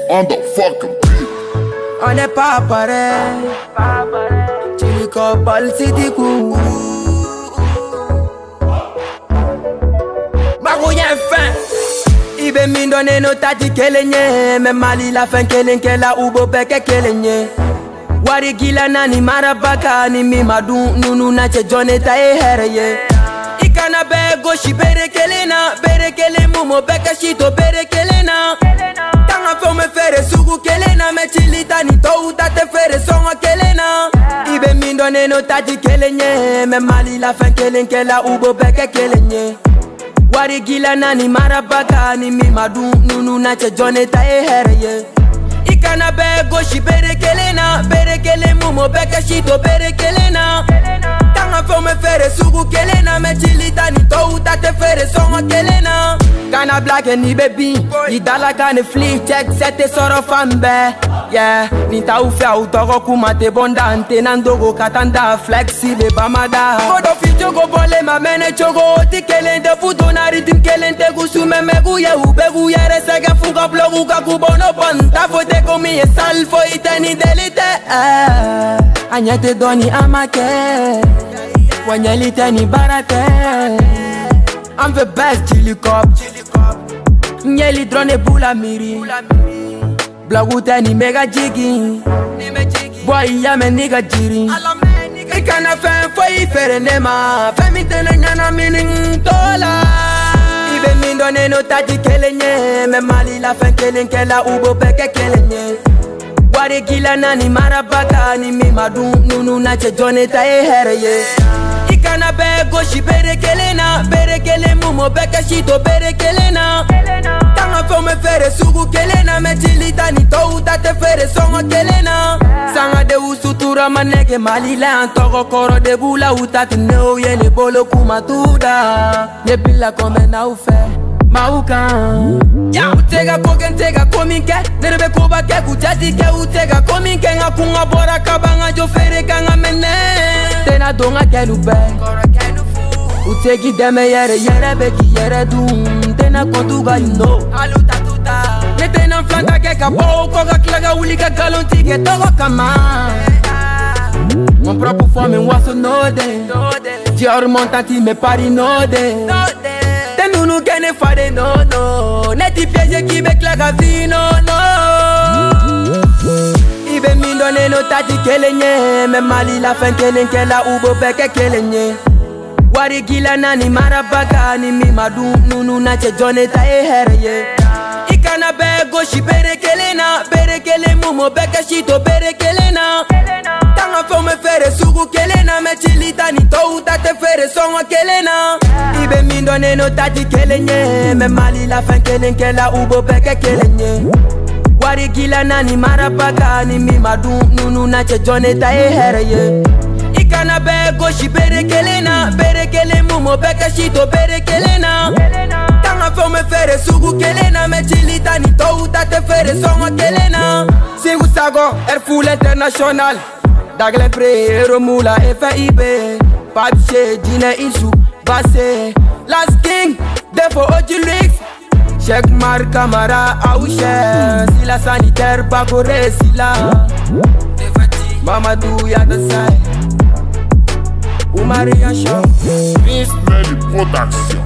on the fucking beat. On n'est pas pareil. Tu lui copales si tu cours. Marouille fin. Ibe mindone no tati kelenye. Me mali la fin kelenkela ubo peke kelenye. Wari gila nani marabaka ni mi madu nunu na che joneta e hereye. Ikana be goshi bere kele mumo beke shito bere kelena. Tanga fo me fere sugu kelena me chilita ni to uta te fere songa kelena. Ibe mindone no tati kelenye me mali la fin kelenkela ubo beke kelenye. Wari gila nani marabaka ni mi madu nunu na che joneta e hereye. Ikana be goshi bere kele mumo beke shito bere kelena. Tanga fo me fere sugu kelena me chilita ni to uta te fere songa kelena. Kana black ni baby, idala kane flick check sete soro fambe. Yeah, ni ta ufe autogo kumate bondante nandogo katanda flexible bamada. Kodo fi chogo bole ma mene chogo oti kelende puto na ritim kelente gusume megu ye ubegu ye resege fuga blogu kakubono panta fote komi e salfo iteni delite. Anyete doni amake, wanyelite ni barate. I'm the best chili cop. Nyeli drone bula miri. Blaguta ni mega jiggy. Boy ya me nigga jiri. Ikana fan for ifere nema. Femi tele nyana mining tola. Ibe mindone no tati kelenye. Me mali la fan kelenkela ubo peke kelenye. Wari gila nani marabaka ni mi madu nunu na che joneta e hereye. Ikana be goshi bere kele mumo beke shito bere kelena. Tanga fo me fere sugu kelena me chilita ni to uta te fere songa kelena. Sanga de usutura maneke malila antogo koro de bula uta te neo yele bolo kumatuda. Nebila kome na ufe maukan. Ya utega kogen tega kominke nerebe koba ke kujati ke utega kominke ngakunga bora kabanga jo fere kanga mene. Tena donga kenube utegi deme yere beki yere dum. Tena kontuga you know aluta tuta. Netena flanta ke kabo koga klaga ulika galonti ke togo kama. Mon propre forme waso no de. Dior montati me pari no de. Tenunu kene fade no. Neti piège ki be klaga vi no. Ibe mindone no tati kelenye. Me mali la fin kelenkela ubo beke kelenye. Wari gila nani marabaka ni mi madu nunu na che joneta e hereye. Ikana be goshi bere kele mumo beke shito bere kelena. Tanga fo me fere sugu kelena me chilita ni to uta te fere songa kelena. Ibe mindone no tati kelenye. Me mali la fin kelenkela ubo beke kelenye. Wari gila nani marabaka ni mi madu nunu na che joneta e hereye. Ikana be goshi bere kele mumo beke shito bere kelena. Tanga fo me fere sugu kelena me chilita ni to uta te fere songa kelena. Singu sago air full international. Dagle pre romula FIB. Papche jine isu base. Last king defo ojilix. Check mar camara aushe. Sila sanitaire bakore sila. Mamadou Yadasai Maria Show. Beast Melly Production.